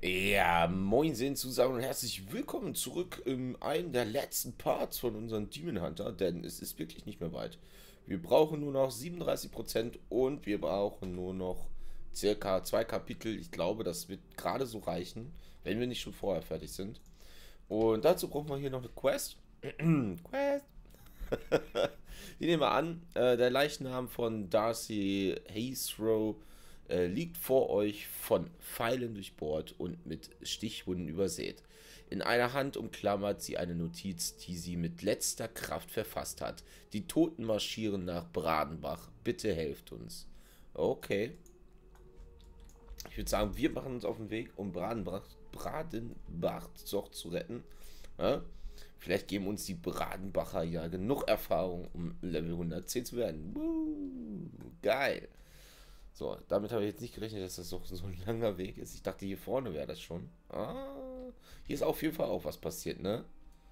Ja, moin zusammen und herzlich willkommen zurück in einem der letzten Parts von unserem Demon Hunter, denn es ist wirklich nicht mehr weit. Wir brauchen nur noch 37% und wir brauchen nur noch circa 2 Kapitel. Ich glaube, das wird gerade so reichen, wenn wir nicht schon vorher fertig sind. Und dazu brauchen wir hier noch eine Quest. Quest. Die nehmen wir an. Der Leichnam von Darcy Hayesrow liegt vor euch, von Pfeilen durchbohrt und mit Stichwunden übersät. In einer Hand umklammert sie eine Notiz, die sie mit letzter Kraft verfasst hat. Die Toten marschieren nach Bradenbach. Bitte helft uns. Okay. Ich würde sagen, wir machen uns auf den Weg, um Bradenbach doch zu retten. Ja? Vielleicht geben uns die Bradenbacher ja genug Erfahrung, um Level 110 zu werden. Geil. So, damit habe ich jetzt nicht gerechnet, dass das doch so ein langer Weg ist. Ich dachte, hier vorne wäre das schon. Ah, hier ist auf jeden Fall auch was passiert, ne?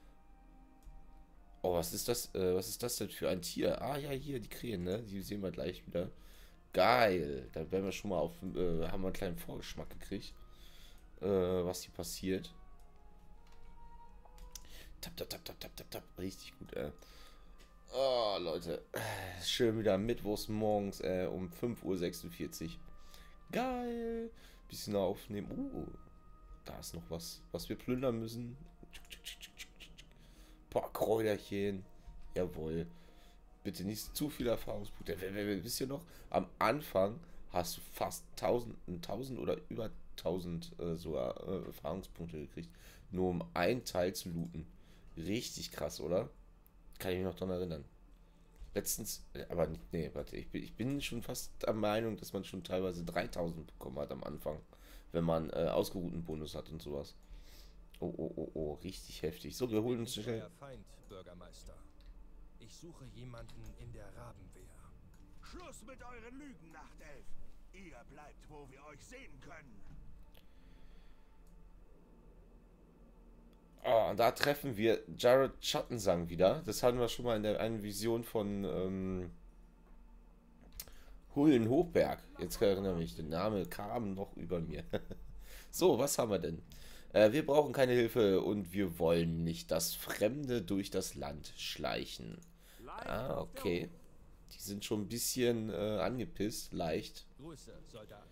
Oh, was ist das? Was ist das denn für ein Tier? Ah, ja, hier, die Krähen, ne? Die sehen wir gleich wieder. Geil. Da werden wir schon mal auf, haben wir einen kleinen Vorgeschmack gekriegt, was hier passiert. Tap, tap, tap, tap, tap, tap, tap. Richtig gut, Oh, Leute. Schön wieder mittwochs morgens, um 5:46 Uhr. Geil. Bisschen aufnehmen. Da ist noch was wir plündern müssen. Paar Kräuterchen. Jawohl. Bitte nicht zu viel Erfahrungspunkte. Wisst ihr noch? Am Anfang hast du fast 1000 oder über 1000 sogar Erfahrungspunkte gekriegt. Nur um einen Teil zu looten. Richtig krass, oder? Kann ich mich noch daran erinnern. Letztens, aber nee, warte, ich bin schon fast der Meinung, dass man schon teilweise 3000 bekommen hat am Anfang, wenn man ausgeruhten Bonus hat und sowas. Oh, richtig heftig. So, wir holen uns schnell. Euer Feind, Bürgermeister. Ich suche jemanden in der Rabenwehr. Schluss mit euren Lügen, Nachtelf. Ihr bleibt, wo wir euch sehen können. Oh, da treffen wir Jared Schattensang wieder. Das hatten wir schon mal in der einen Vision von Hullen Hochberg. Jetzt erinnere mich, der Name kam noch über mir. So, was haben wir denn? Wir brauchen keine Hilfe und wir wollen nicht, dass Fremde durch das Land schleichen. Ah, okay. Die sind schon ein bisschen angepisst, leicht. Grüße, Soldat.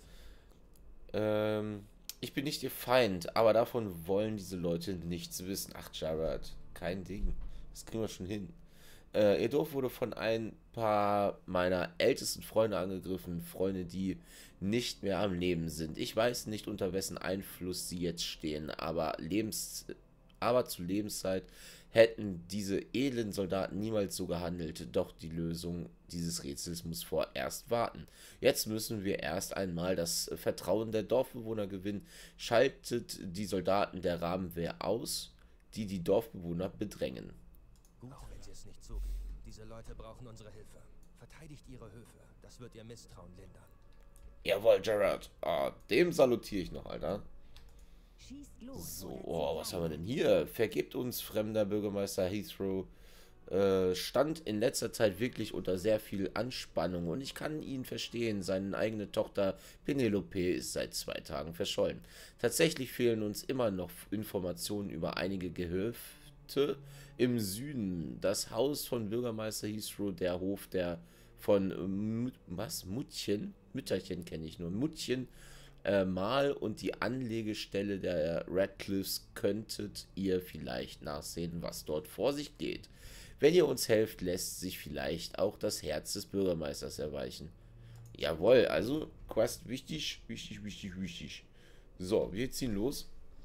Ich bin nicht ihr Feind, aber davon wollen diese Leute nichts wissen. Ach, Jared, kein Ding. Das kriegen wir schon hin. Ihr Dorf wurde von ein paar meiner ältesten Freunde angegriffen. Freunde, die nicht mehr am Leben sind. Ich weiß nicht, unter wessen Einfluss sie jetzt stehen, aber zu Lebenszeit hätten diese edlen Soldaten niemals so gehandelt. Doch die Lösung dieses Rätsels muss vorerst warten. Jetzt müssen wir erst einmal das Vertrauen der Dorfbewohner gewinnen. Schaltet die Soldaten der Rabenwehr aus, die die Dorfbewohner bedrängen. Gut, wenn Sie es nicht zugeben. Diese Leute brauchen unsere Hilfe. Verteidigt ihre Höfe. Das wird ihr Misstrauen lindern. Jawohl, Gerard. Ah, dem salutiere ich noch, Alter. Schießt los. So, oh, was haben wir denn hier? Vergebt uns, fremder Bürgermeister Heathrow. Stand in letzter Zeit wirklich unter sehr viel Anspannung und ich kann ihn verstehen. Seine eigene Tochter Penelope ist seit 2 Tagen verschollen. Tatsächlich fehlen uns immer noch Informationen über einige Gehöfte im Süden. Das Haus von Bürgermeister Heathrow, der Hof der von Muttchen? Mütterchen kenne ich nur. Muttchen Mal und die Anlegestelle der Radcliffes könntet ihr vielleicht nachsehen, was dort vor sich geht. Wenn ihr uns helft, lässt sich vielleicht auch das Herz des Bürgermeisters erweichen. Jawohl, also Quest wichtig, wichtig, wichtig, wichtig. So, wir ziehen los,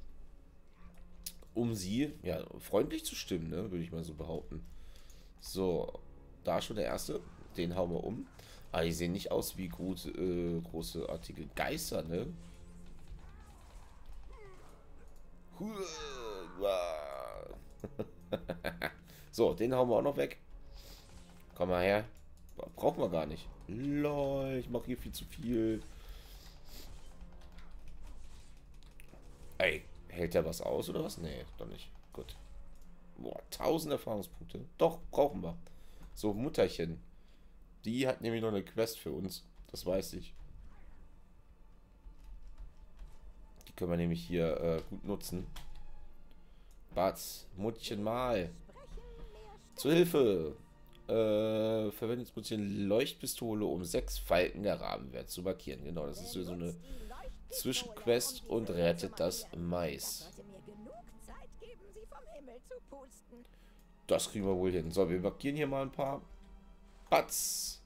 um sie, ja, freundlich zu stimmen, ne, würde ich mal so behaupten. So, da schon der erste, den hauen wir um. Aber die sehen nicht aus wie großartige Geister, ne? So, den hauen wir auch noch weg. Komm mal her. Brauchen wir gar nicht. Lol, ich mache hier viel zu viel. Ey, hält der was aus oder was? Nee, doch nicht. Gut. Boah, 1000 Erfahrungspunkte. Doch, brauchen wir. So, Mutterchen. Die hat nämlich noch eine Quest für uns. Das weiß ich. Die Die können wir nämlich hier gut nutzen. Batz, Muttchen mal. Zur Hilfe. Verwendet das Muttchen Leuchtpistole, um 6 Falken der Rabenwehr zu markieren. Genau, das ist so eine Zwischenquest und rettet das Mais. Das kriegen wir wohl hin. So, wir markieren hier mal ein paar. Batz.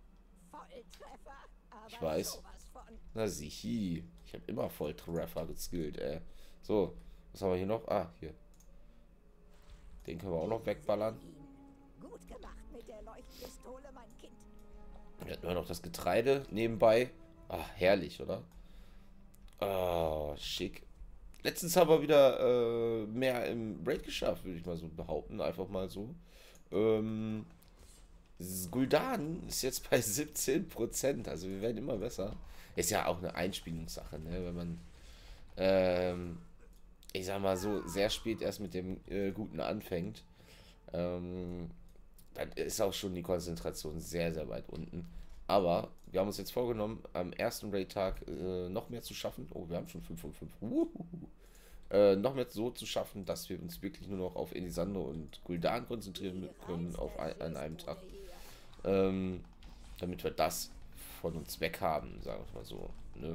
Ich weiß. Na sichi. Ich habe immer Volltreffer geskillt, ey. So, was haben wir hier noch? Ah, hier. Den können wir auch noch wegballern. Gut gemacht mit der Leuchtpistole, mein Kind. Hier hatten wir noch das Getreide nebenbei. Ah, herrlich, oder? Ah, schick. Letztens haben wir wieder mehr im Raid geschafft, würde ich mal so behaupten. Einfach mal so. Gul'dan ist jetzt bei 17%. Also wir werden immer besser. Ist ja auch eine Einspielungssache, ne? Wenn man, ich sag mal so, sehr spät erst mit dem Guten anfängt, dann ist auch schon die Konzentration sehr, sehr weit unten. Aber wir haben uns jetzt vorgenommen, am ersten Raid-Tag noch mehr zu schaffen. Oh, wir haben schon 5 von 5. Noch mehr so zu schaffen, dass wir uns wirklich nur noch auf Elisande und Gul'dan konzentrieren können an einem Tag. Damit wir das von uns weg haben, sagen wir mal so. Ne?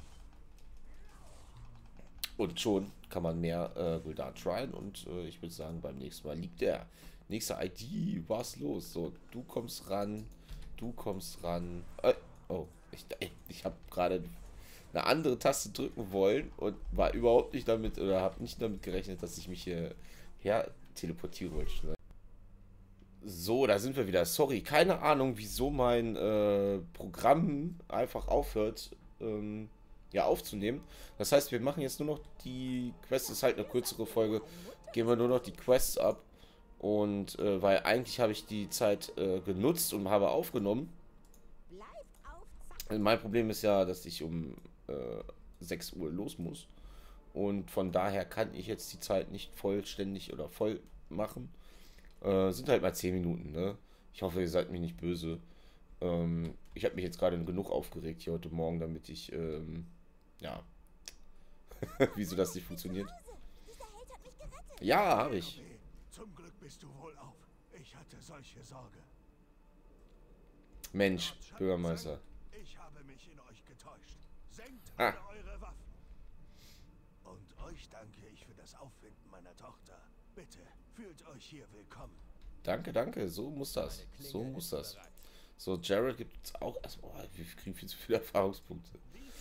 Und schon kann man mehr Gul'dan tryen und ich würde sagen, beim nächsten Mal liegt der. Nächste ID, was los? So, du kommst ran. Du kommst ran. Oh, ich habe gerade eine andere Taste drücken wollen und war überhaupt nicht damit, oder habe nicht damit gerechnet, dass ich mich hier her teleportieren wollte. So, da sind wir wieder. Sorry, keine Ahnung, wieso mein Programm einfach aufhört, ja, aufzunehmen. Das heißt, wir machen jetzt nur noch die Quest, ist halt eine kürzere Folge, gehen wir nur noch die Quests ab. Und weil eigentlich habe ich die Zeit genutzt und habe aufgenommen. Mein Problem ist ja, dass ich um 6 Uhr los muss. Und von daher kann ich jetzt die Zeit nicht vollständig oder voll machen. Sind halt mal 10 Minuten, ne? Ich hoffe, ihr seid mir nicht böse. Ich habe mich jetzt gerade genug aufgeregt hier heute Morgen, damit ich, ja. Wieso das nicht funktioniert? Ja, habe ich. Zum Glück bist du wohlauf. Ich hatte solche Sorge. Mensch, Bürgermeister. Ich habe mich in euch getäuscht. Senkt Ah. alle eure Waffen. Und euch danke ich für das Auffinden meiner Tochter. Bitte, fühlt euch hier willkommen. Danke, danke. So muss das. So muss das. So, Jared gibt es auch erstmal. Oh, wir kriegen viel zu viele Erfahrungspunkte.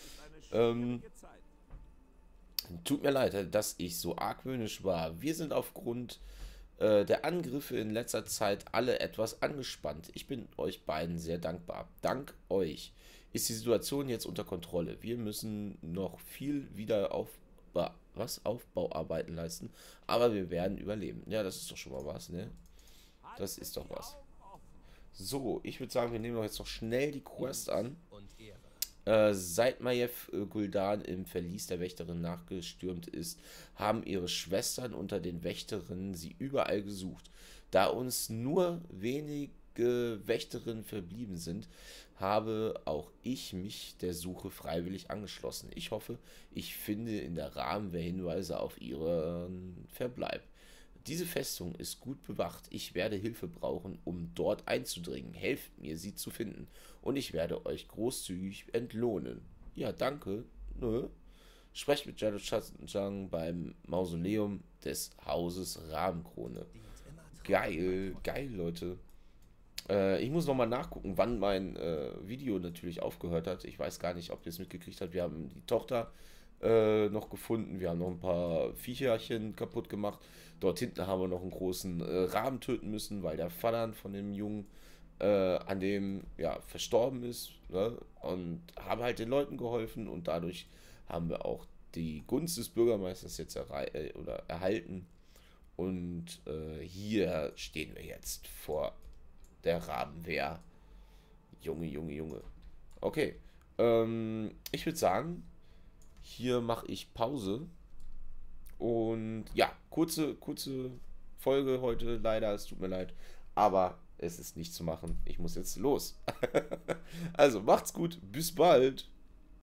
Tut mir leid, dass ich so argwöhnisch war. Wir sind aufgrund der Angriffe in letzter Zeit alle etwas angespannt. Ich bin euch beiden sehr dankbar. Dank euch ist die Situation jetzt unter Kontrolle. Wir müssen noch viel Aufbauarbeiten leisten, aber wir werden überleben. Ja, das ist doch schon mal was, ne? Das ist doch was. So, ich würde sagen, wir nehmen doch jetzt noch schnell die Quest an. Seit Maiev Gul'dan im Verlies der Wächterin nachgestürmt ist, haben ihre Schwestern unter den Wächterinnen sie überall gesucht. Da uns nur wenige Wächterinnen verblieben sind, habe auch ich mich der Suche freiwillig angeschlossen. Ich hoffe, ich finde in der Rahmenwehr Hinweise auf ihren Verbleib. Diese Festung ist gut bewacht. Ich werde Hilfe brauchen, um dort einzudringen. Helft mir, sie zu finden. Und ich werde euch großzügig entlohnen. Ja, danke. Nö. Sprecht mit Jado Chang beim Mausoleum des Hauses Rabenkrone. Geil, geil, Leute. Ich muss nochmal nachgucken, wann mein Video natürlich aufgehört hat. Ich weiß gar nicht, ob ihr es mitgekriegt habt. Wir haben die Tochter noch gefunden. Wir haben noch ein paar Viecherchen kaputt gemacht. Dort hinten haben wir noch einen großen Raben töten müssen, weil der Vater von dem Jungen an dem ja verstorben ist, ne? Und haben halt den Leuten geholfen und dadurch haben wir auch die Gunst des Bürgermeisters jetzt erhalten. Und hier stehen wir jetzt vor der Rabenwehr. Junge, Junge, Junge. Okay. Ich würde sagen, hier mache ich Pause. Und ja, kurze Folge heute, leider, es tut mir leid. Aber es ist nicht zu machen. Ich muss jetzt los. Also, macht's gut. Bis bald.